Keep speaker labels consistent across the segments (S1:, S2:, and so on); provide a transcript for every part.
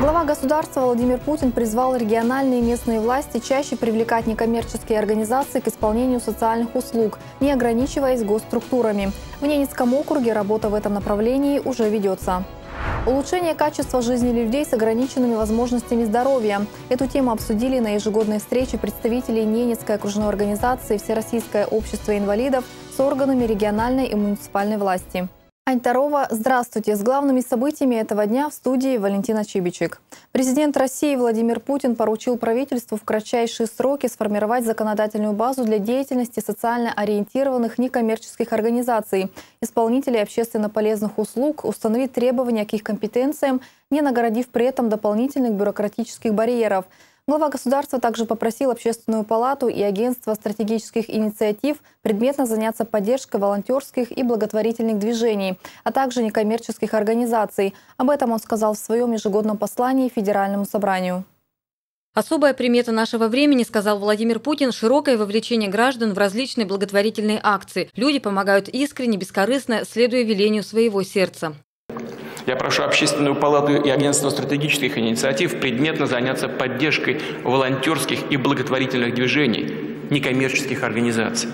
S1: Глава государства Владимир Путин призвал региональные и местные власти чаще привлекать некоммерческие организации к исполнению социальных услуг, не ограничиваясь госструктурами. В Ненецком округе работа в этом направлении уже ведется. Улучшение качества жизни людей с ограниченными возможностями здоровья. Эту тему обсудили на ежегодной встрече представителей Ненецкой окружной организации «Всероссийское общество инвалидов» с органами региональной и муниципальной власти. Ань Тарова, здравствуйте. С главными событиями этого дня в студии Валентина Чибичек. Президент России Владимир Путин поручил правительству в кратчайшие сроки сформировать законодательную базу для деятельности социально ориентированных некоммерческих организаций, исполнителей общественно полезных услуг, установить требования к их компетенциям, не нагородив при этом дополнительных бюрократических барьеров. Глава государства также попросил Общественную палату и Агентство стратегических инициатив предметно заняться поддержкой волонтерских и благотворительных движений, а также некоммерческих организаций. Об этом он сказал в своем ежегодном послании Федеральному собранию.
S2: Особая примета нашего времени, сказал Владимир Путин, широкое вовлечение граждан в различные благотворительные акции. Люди помогают искренне, бескорыстно, следуя велению своего сердца.
S3: Я прошу Общественную палату и Агентство стратегических инициатив предметно заняться поддержкой волонтерских и благотворительных движений, некоммерческих организаций.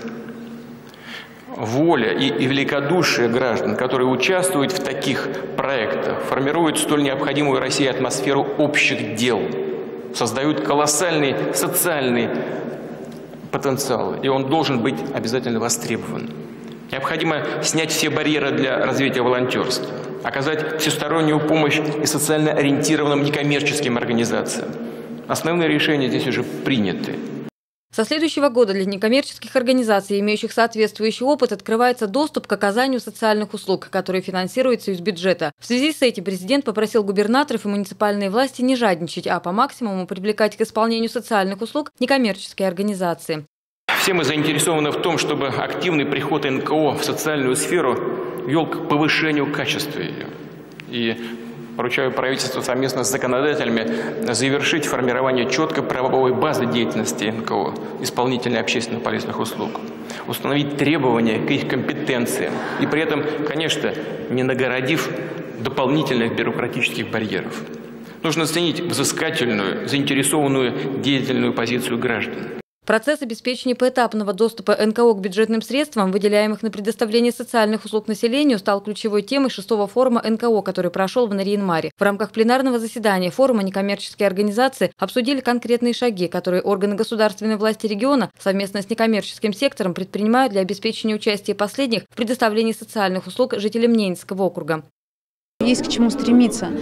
S3: Воля и великодушие граждан, которые участвуют в таких проектах, формируют столь необходимую России атмосферу общих дел, создают колоссальный социальный потенциал, и он должен быть обязательно востребован. Необходимо снять все барьеры для развития волонтерства, оказать всестороннюю помощь и социально ориентированным некоммерческим организациям. Основные решения здесь уже приняты.
S2: Со следующего года для некоммерческих организаций, имеющих соответствующий опыт, открывается доступ к оказанию социальных услуг, которые финансируются из бюджета. В связи с этим президент попросил губернаторов и муниципальные власти не жадничать, а по максимуму привлекать к исполнению социальных услуг некоммерческие организации.
S3: Все мы заинтересованы в том, чтобы активный приход НКО в социальную сферу вел к повышению качества ее. И поручаю правительству совместно с законодателями завершить формирование четкой правовой базы деятельности НКО, исполнителей общественно полезных услуг, установить требования к их компетенциям и при этом, конечно, не нагородив дополнительных бюрократических барьеров. Нужно оценить взыскательную, заинтересованную деятельную позицию граждан.
S2: Процесс обеспечения поэтапного доступа НКО к бюджетным средствам, выделяемых на предоставление социальных услуг населению, стал ключевой темой 6-го форума НКО, который прошел в Нарьян-Маре. В рамках пленарного заседания форума некоммерческие организации обсудили конкретные шаги, которые органы государственной власти региона совместно с некоммерческим сектором предпринимают для обеспечения участия последних в предоставлении социальных услуг жителям Ненецкого округа.
S4: Есть к чему стремиться.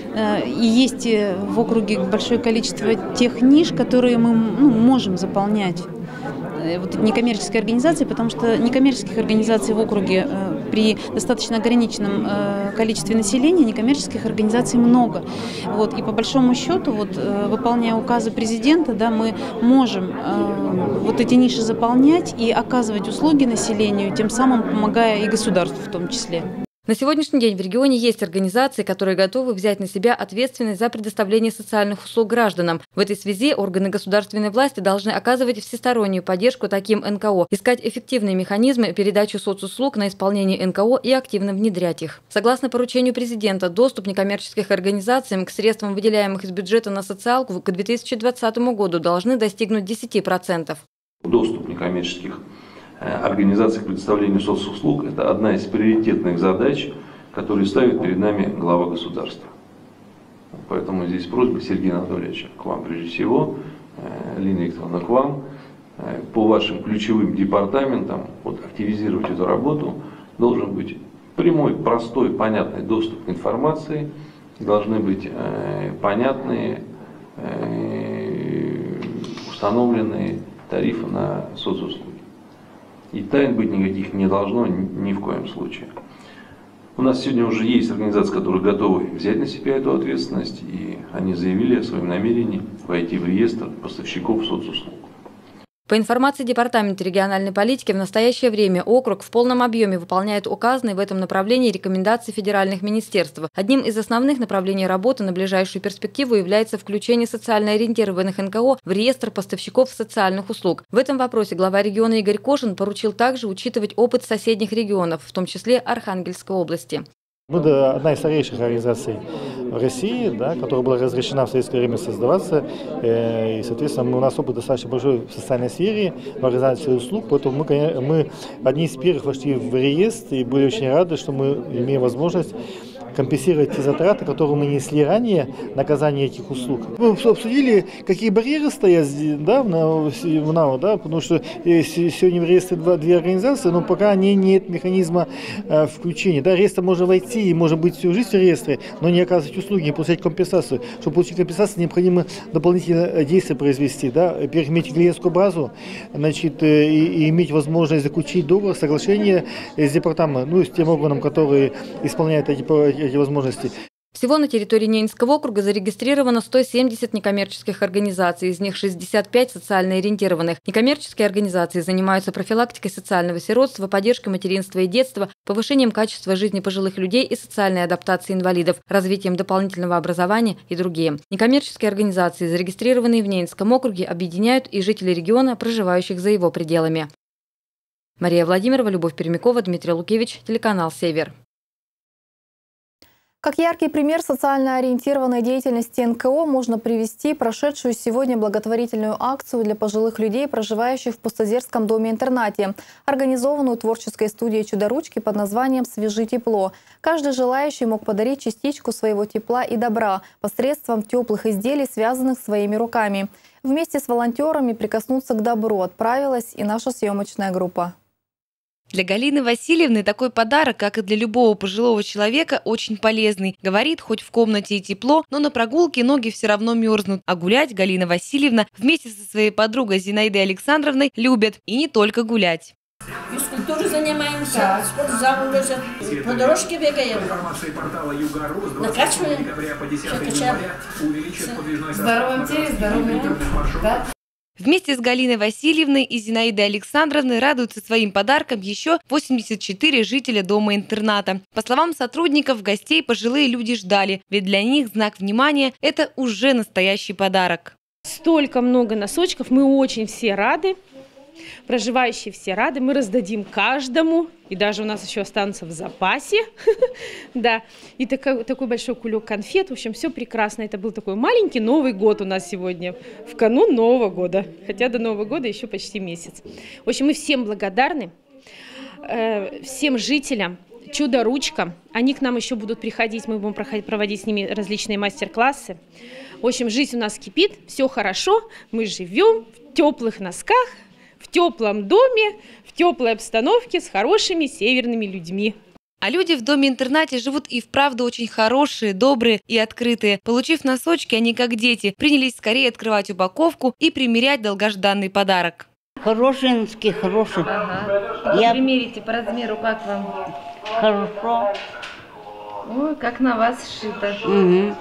S4: И есть в округе большое количество тех ниш, которые мы можем заполнять. Вот некоммерческие организации, потому что некоммерческих организаций в округе при достаточно ограниченном количестве населения, некоммерческих организаций много. Вот, и по большому счету, выполняя указы президента, мы можем вот эти ниши заполнять и оказывать услуги населению, тем самым помогая и государству в том числе.
S2: На сегодняшний день в регионе есть организации, которые готовы взять на себя ответственность за предоставление социальных услуг гражданам. В этой связи органы государственной власти должны оказывать всестороннюю поддержку таким НКО, искать эффективные механизмы передачи соцуслуг на исполнение НКО и активно внедрять их. Согласно поручению президента, доступ некоммерческих организаций к средствам, выделяемых из бюджета на социалку, к 2020 году должны достигнуть 10%.
S5: Доступ некоммерческих организаций к предоставлению соцуслуг – это одна из приоритетных задач, которые ставит перед нами глава государства. Поэтому здесь просьба Сергея Анатольевича к вам прежде всего, Лина Викторовна, к вам, по вашим ключевым департаментам активизировать эту работу. Должен быть прямой, простой, понятный доступ к информации, должны быть понятные, установленные тарифы на соцуслуги. И тайн быть никаких не должно ни в коем случае. У нас сегодня уже есть организации, которые готовы взять на себя эту ответственность, и они заявили о своем намерении войти в реестр поставщиков соцуслуг.
S2: По информации Департамента региональной политики, в настоящее время округ в полном объеме выполняет указанные в этом направлении рекомендации федеральных министерств. Одним из основных направлений работы на ближайшую перспективу является включение социально ориентированных НКО в реестр поставщиков социальных услуг. В этом вопросе глава региона Игорь Кошин поручил также учитывать опыт соседних регионов, в том числе Архангельской области.
S6: Мы одна из старейших организаций в России, да, которая была разрешена в советское время создаваться. И, соответственно, у нас опыт достаточно большой в социальной сфере, в организации услуг, поэтому мы одни из первых вошли в реестр и были очень рады, что мы имеем возможность компенсировать те затраты, которые мы несли ранее на оказание этих услуг. Мы обсудили, какие барьеры стоят да, в НАО, да, потому что сегодня в реестре две организации, но пока нет механизма включения. Да, реестр можно войти и может быть всю жизнь в реестре, но не оказывать услуги, не получать компенсацию. Чтобы получить компенсацию, необходимо дополнительные действия произвести. Да, во-первых, иметь клиентскую базу, значит, и иметь возможность заключить договор, соглашение с департаментом, с тем органом, который исполняет эти возможности.
S2: Всего на территории Ненецкого округа зарегистрировано 170 некоммерческих организаций, из них 65 социально ориентированных. Некоммерческие организации занимаются профилактикой социального сиротства, поддержкой материнства и детства, повышением качества жизни пожилых людей и социальной адаптацией инвалидов, развитием дополнительного образования и другие. Некоммерческие организации, зарегистрированные в Ненецком округе, объединяют и жителей региона, проживающих за его пределами. Мария Владимирова, Любовь Пермякова, Дмитрий Лукевич, телеканал «Север».
S1: Как яркий пример социально ориентированной деятельности НКО можно привести прошедшую сегодня благотворительную акцию для пожилых людей, проживающих в Пустозерском доме-интернате, организованную творческой студией «Чудо-ручки» под названием «Свежи тепло». Каждый желающий мог подарить частичку своего тепла и добра посредством теплых изделий, связанных своими руками. Вместе с волонтерами прикоснуться к добру отправилась и наша съемочная группа.
S7: Для Галины Васильевны такой подарок, как и для любого пожилого человека, очень полезный. Говорит, хоть в комнате и тепло, но на прогулке ноги все равно мерзнут. А гулять Галина Васильевна вместе со своей подругой Зинаидой Александровной любят. И не только гулять.
S8: Физкультурой занимаемся, спортзал возят, по дорожке бегаем, накачиваем,
S9: в здоровом теле, здоровый дух, да?
S7: Вместе с Галиной Васильевной и Зинаидой Александровной радуются своим подарком еще 84 жителя дома-интерната. По словам сотрудников, гостей пожилые люди ждали, ведь для них знак внимания – это уже настоящий подарок.
S10: Столько много носочков, мы очень все рады. Проживающие все рады, мы раздадим каждому, и даже у нас еще останутся в запасе, да, и такой большой кулек конфет, в общем, все прекрасно. Это был такой маленький Новый год у нас сегодня, в канун Нового года, хотя до Нового года еще почти месяц. В общем, мы всем благодарны, всем жителям, Чудо-ручка, они к нам еще будут приходить, мы будем проводить с ними различные мастер-классы. В общем, жизнь у нас кипит, все хорошо, мы живем в теплых носках, в теплом доме, в теплой обстановке с хорошими северными людьми.
S7: А люди в доме-интернате живут и вправду очень хорошие, добрые и открытые. Получив носочки, они, как дети, принялись скорее открывать упаковку и примерять долгожданный подарок.
S11: Хорошие носки, хорошие.
S7: Ага. Примерите по размеру, как вам?
S11: Хорошо.
S7: Ой, как на вас сшито.
S11: Угу.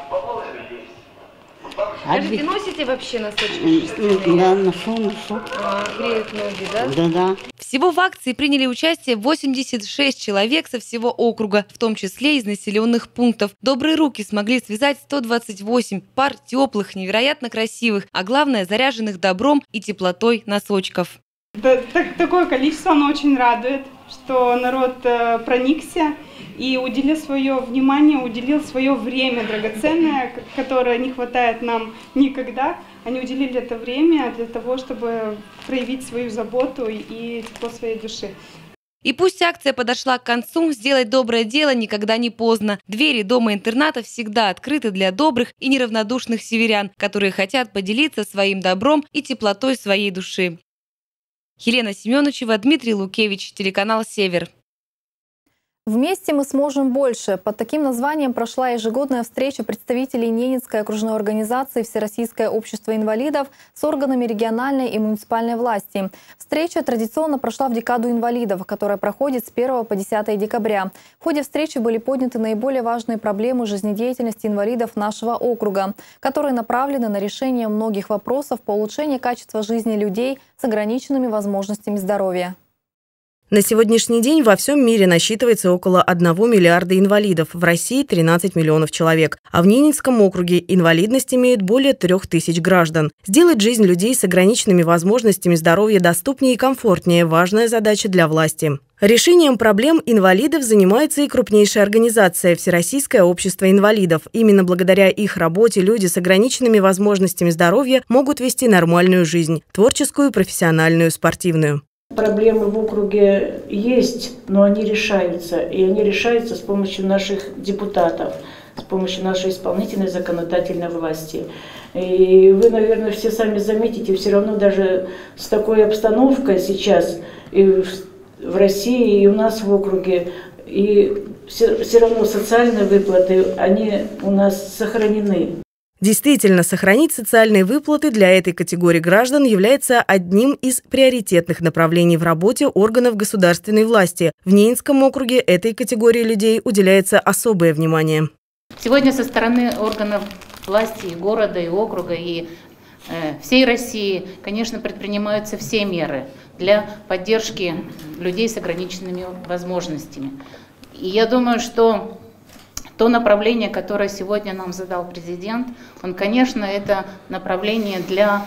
S7: Скажите, носите вообще носочки?
S11: Да, ношу.
S7: Греют ноги, да?
S11: Да.
S7: Всего в акции приняли участие 86 человек со всего округа, в том числе из населенных пунктов. Добрые руки смогли связать 128 пар теплых, невероятно красивых, а главное, заряженных добром и теплотой носочков.
S12: Такое количество, оно очень радует, что народ проникся и уделил свое внимание, уделил свое время драгоценное, которое не хватает нам никогда. Они уделили это время для того, чтобы проявить свою заботу и тепло своей души.
S7: И пусть акция подошла к концу, сделать доброе дело никогда не поздно. Двери дома-интерната всегда открыты для добрых и неравнодушных северян, которые хотят поделиться своим добром и теплотой своей души. Елена Семеновичева, Дмитрий Лукевич, телеканал «Север».
S1: Вместе мы сможем больше. Под таким названием прошла ежегодная встреча представителей Ненецкой окружной организации «Всероссийское общество инвалидов» с органами региональной и муниципальной власти. Встреча традиционно прошла в декаду инвалидов, которая проходит с 1 по 10 декабря. В ходе встречи были подняты наиболее важные проблемы жизнедеятельности инвалидов нашего округа, которые направлены на решение многих вопросов по улучшению качества жизни людей с ограниченными возможностями здоровья.
S13: На сегодняшний день во всем мире насчитывается около 1 миллиарда инвалидов, в России 13 миллионов человек, а в Ненецком округе инвалидность имеют более 3000 граждан. Сделать жизнь людей с ограниченными возможностями здоровья доступнее и комфортнее – важная задача для власти. Решением проблем инвалидов занимается и крупнейшая организация – Всероссийское общество инвалидов. Именно благодаря их работе люди с ограниченными возможностями здоровья могут вести нормальную жизнь – творческую, профессиональную, спортивную.
S14: Проблемы в округе есть, но они решаются. И они решаются с помощью наших депутатов, с помощью нашей исполнительной законодательной власти. И вы, наверное, все сами заметите, все равно даже с такой обстановкой сейчас и в России, и у нас в округе, и все равно социальные выплаты, они у нас сохранены.
S13: Действительно, сохранить социальные выплаты для этой категории граждан является одним из приоритетных направлений в работе органов государственной власти. В Ненецком округе этой категории людей уделяется особое внимание.
S15: Сегодня со стороны органов власти и города, и округа, и всей России, конечно, предпринимаются все меры для поддержки людей с ограниченными возможностями. И я думаю, что то направление, которое сегодня нам задал президент, конечно, это направление для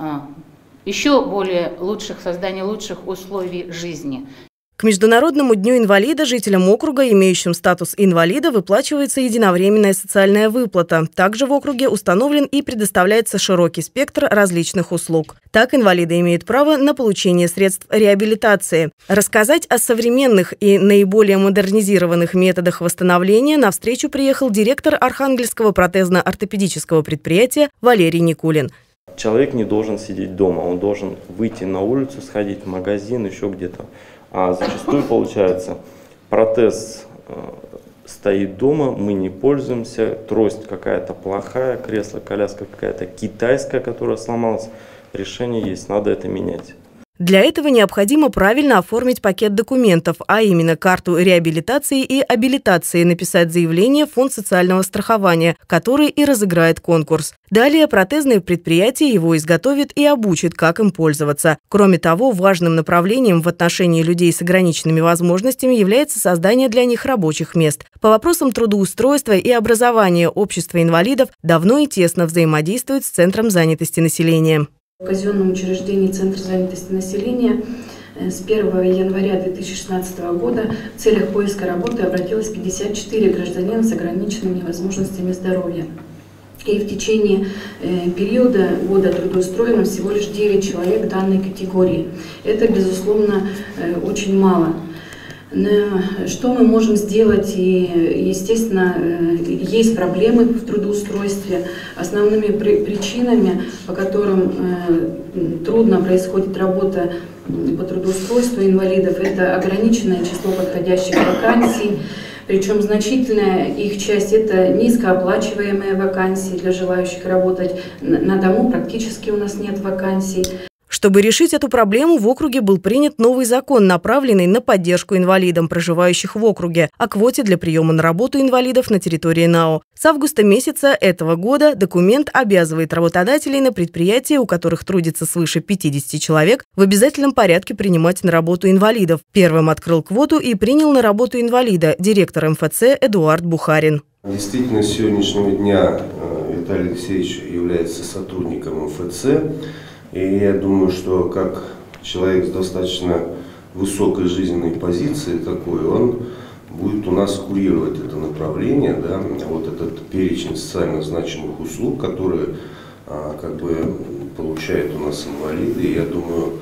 S15: еще более создания лучших условий жизни.
S13: К Международному дню инвалида жителям округа, имеющим статус инвалида, выплачивается единовременная социальная выплата. Также в округе установлен и предоставляется широкий спектр различных услуг. Так инвалиды имеют право на получение средств реабилитации. Рассказать о современных и наиболее модернизированных методах восстановления на встречу приехал директор Архангельского протезно-ортопедического предприятия Валерий Никулин.
S16: Человек не должен сидеть дома, он должен выйти на улицу, сходить в магазин, еще где-то. А зачастую получается, протез стоит дома, мы не пользуемся, трость какая-то плохая, кресло-коляска какая-то китайская, которая сломалась. Решение есть, надо это менять.
S13: Для этого необходимо правильно оформить пакет документов, а именно карту реабилитации и абилитации, написать заявление в Фонд социального страхования, который и разыграет конкурс. Далее протезное предприятие его изготовит и обучит, как им пользоваться. Кроме того, важным направлением в отношении людей с ограниченными возможностями является создание для них рабочих мест. По вопросам трудоустройства и образования общество инвалидов давно и тесно взаимодействует с Центром занятости населения.
S17: В казенном учреждении Центра занятости населения с 1 января 2016 года в целях поиска работы обратилось 54 гражданина с ограниченными возможностями здоровья. И в течение периода года трудоустроено всего лишь 9 человек данной категории. Это, безусловно, очень мало. Что мы можем сделать? И, естественно, есть проблемы в трудоустройстве. Основными причинами, по которым трудно происходит работа по трудоустройству инвалидов, это ограниченное число подходящих вакансий. Причем значительная их часть – это низкооплачиваемые вакансии для желающих работать. На дому практически у нас нет вакансий.
S13: Чтобы решить эту проблему, в округе был принят новый закон, направленный на поддержку инвалидам, проживающих в округе, о квоте для приема на работу инвалидов на территории НАО. С августа месяца этого года документ обязывает работодателей на предприятия, у которых трудится свыше 50 человек, в обязательном порядке принимать на работу инвалидов. Первым открыл квоту и принял на работу инвалида директор МФЦ Эдуард Бухарин.
S18: Действительно, с сегодняшнего дня Виталий Алексеевич является сотрудником МФЦ. И я думаю, что как человек с достаточно высокой жизненной позицией такой, он будет у нас курировать это направление, да, вот этот перечень социально значимых услуг, которые получают у нас инвалиды. И я думаю,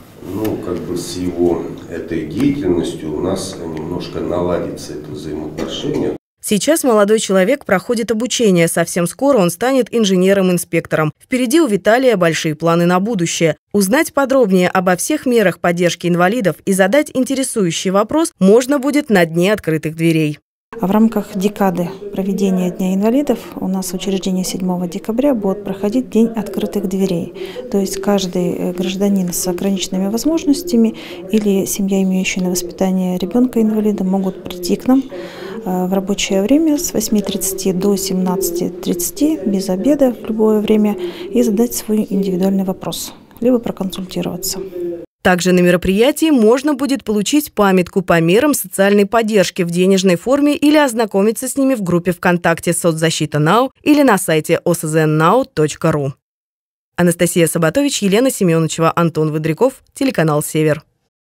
S18: с его этой деятельностью у нас немножко наладится это взаимоотношение.
S13: Сейчас молодой человек проходит обучение. Совсем скоро он станет инженером-инспектором. Впереди у Виталия большие планы на будущее. Узнать подробнее обо всех мерах поддержки инвалидов и задать интересующий вопрос можно будет на Дне открытых дверей.
S19: В рамках декады проведения Дня инвалидов у нас в учреждении 7 декабря будет проходить День открытых дверей. То есть каждый гражданин с ограниченными возможностями или семья, имеющая на воспитание ребенка-инвалида, могут прийти к нам в рабочее время с 8:30 до 17:30, без обеда в любое время, и задать свой индивидуальный вопрос, либо проконсультироваться.
S13: Также на мероприятии можно будет получить памятку по мерам социальной поддержки в денежной форме или ознакомиться с ними в группе ВКонтакте «Соцзащита НАУ» или на сайте oszn.now.ru. Анастасия Сабатович, Елена Семеновичева, Антон Выдряков, телеканал «Север».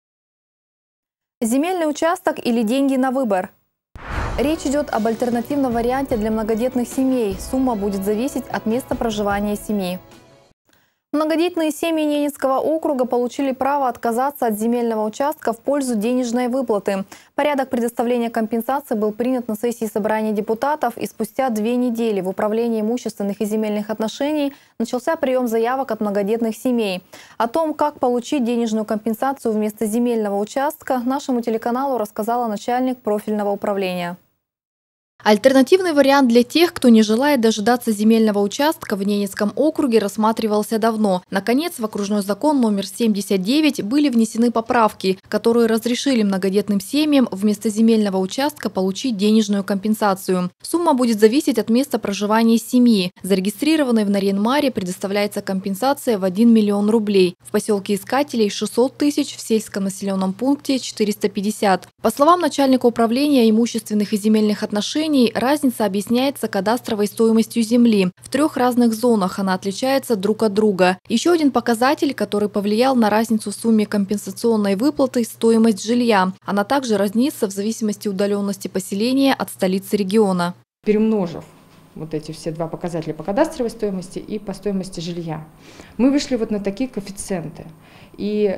S1: Земельный участок или деньги на выбор? Речь идет об альтернативном варианте для многодетных семей. Сумма будет зависеть от места проживания семьи. Многодетные семьи Ненецкого округа получили право отказаться от земельного участка в пользу денежной выплаты. Порядок предоставления компенсации был принят на сессии собрания депутатов, и спустя 2 недели в Управлении имущественных и земельных отношений начался прием заявок от многодетных семей. О том, как получить денежную компенсацию вместо земельного участка, нашему телеканалу рассказала начальник профильного управления.
S2: Альтернативный вариант для тех, кто не желает дожидаться земельного участка в Ненецком округе, рассматривался давно. Наконец, в окружной закон номер 79 были внесены поправки, которые разрешили многодетным семьям вместо земельного участка получить денежную компенсацию. Сумма будет зависеть от места проживания семьи. Зарегистрированной в Нарьян-Маре предоставляется компенсация в 1 миллион рублей. В поселке Искателей 600 тысяч, в сельском населенном пункте 450. По словам начальника управления имущественных и земельных отношений, разница объясняется кадастровой стоимостью земли. В 3 разных зонах она отличается друг от друга. Еще один показатель, который повлиял на разницу в сумме компенсационной выплаты – стоимость жилья. Она также разнится в зависимости от удаленности поселения от столицы региона.
S20: Перемножив вот эти все 2 показателя по кадастровой стоимости и по стоимости жилья, мы вышли вот на такие коэффициенты. И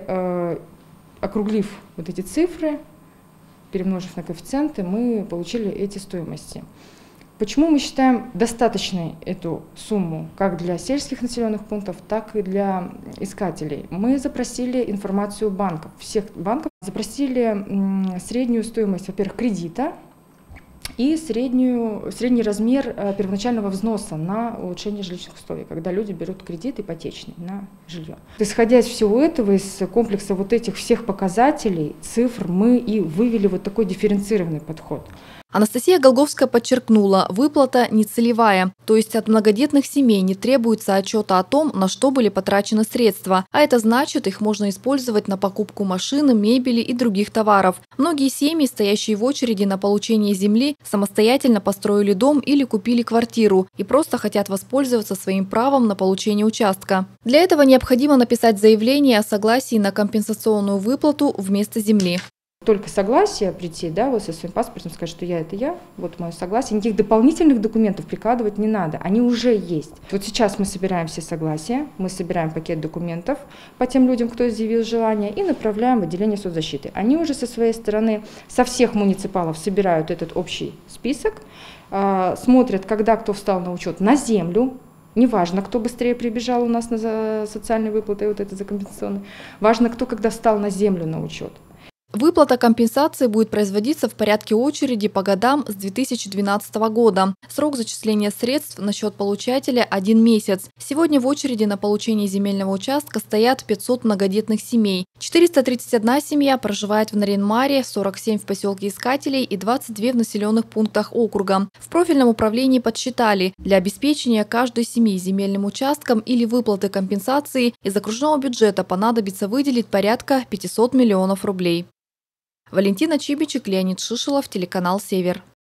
S20: округлив вот эти цифры, перемножив на коэффициенты, мы получили эти стоимости. Почему мы считаем достаточной эту сумму как для сельских населенных пунктов, так и для искателей? Мы запросили информацию банков, всех банков, запросили среднюю стоимость, во-первых, кредита и средний размер первоначального взноса на улучшение жилищных условий, когда люди берут кредит ипотечный на жилье. Исходя из всего этого, из комплекса вот этих всех показателей, цифр, мы и вывели вот такой дифференцированный подход.
S2: Анастасия Голговская подчеркнула, выплата не целевая, то есть от многодетных семей не требуется отчета о том, на что были потрачены средства, а это значит, их можно использовать на покупку машины, мебели и других товаров. Многие семьи, стоящие в очереди на получение земли, самостоятельно построили дом или купили квартиру и просто хотят воспользоваться своим правом на получение участка. Для этого необходимо написать заявление о согласии на компенсационную выплату вместо земли.
S20: Только согласие прийти, да, вот со своим паспортом, сказать, что это я, вот мое согласие. Никаких дополнительных документов прикладывать не надо, они уже есть. Вот сейчас мы собираем все согласия, мы собираем пакет документов по тем людям, кто изъявил желание, и направляем в отделение соцзащиты. Они уже со своей стороны, со всех муниципалов собирают этот общий список, смотрят, когда кто встал на учет на землю. Неважно, кто быстрее прибежал у нас на социальные выплаты, вот это за компенсационные. Важно, кто когда встал на землю на учет.
S2: Выплата компенсации будет производиться в порядке очереди по годам с 2012 года. Срок зачисления средств на счет получателя – 1 месяц. Сегодня в очереди на получение земельного участка стоят 500 многодетных семей. 431 семья проживает в Нарьян-Маре, 47 в поселке Искателей и 22 в населенных пунктах округа. В профильном управлении подсчитали, для обеспечения каждой семьи земельным участком или выплаты компенсации из окружного бюджета понадобится выделить порядка 500 миллионов рублей. Валентина Чибичек, Леонид Шишелов, телеканал «Север».